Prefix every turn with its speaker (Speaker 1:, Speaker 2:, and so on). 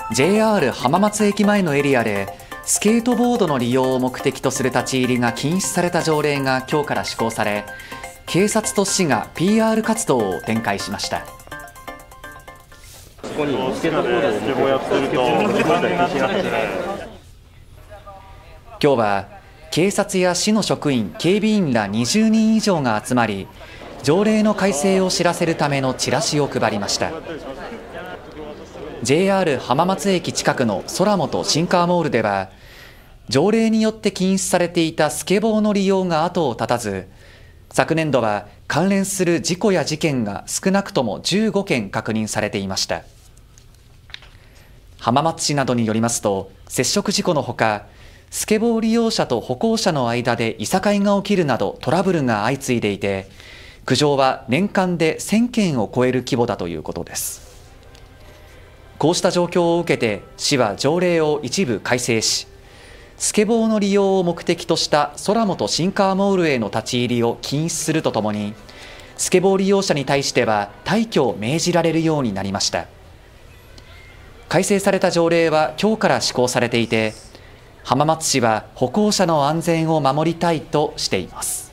Speaker 1: JR 浜松駅前のエリアでスケートボードの利用を目的とする立ち入りが禁止された条例が今日から施行され、警察と市が PR 活動を展開しました。
Speaker 2: ここにスケートボードをスケボーやってると
Speaker 1: 今日は警察や市の職員、警備員ら20人以上が集まり、条例の改正を知らせるためのチラシを配りました。JR 浜松駅近くの空本シンカーモールでは、条例によって禁止されていたスケボーの利用が後を絶たず、昨年度は関連する事故や事件が少なくとも15件確認されていました。浜松市などによりますと、接触事故のほか、スケボー利用者と歩行者の間でいさかいが起きるなどトラブルが相次いでいて、苦情は年間で1000件を超える規模だということです。こうした状況を受けて、市は条例を一部改正し、スケボーの利用を目的とした空本シンカーモールへの立ち入りを禁止するとともに、スケボー利用者に対しては退去を命じられるようになりました。改正された条例は今日から施行されていて、浜松市は歩行者の安全を守りたいとしています。